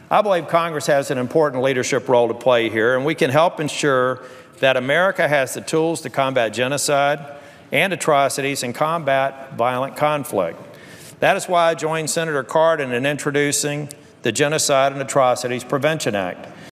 I believe Congress has an important leadership role to play here, and we can help ensure that America has the tools to combat genocide and atrocities and combat violent conflict. That is why I joined Senator Cardin in introducing the Genocide and Atrocities Prevention Act.